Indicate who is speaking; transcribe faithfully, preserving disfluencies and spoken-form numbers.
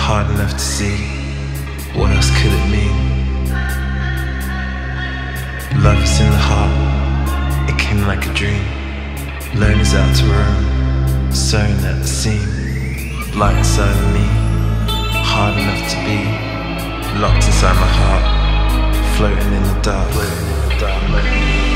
Speaker 1: hard enough to see. What else could it mean? Love is in the heart, it came like a dream. Lone is out to roam, sewn at the seam. Light inside of me, hard enough to be. Locked inside my heart, floating in the dark.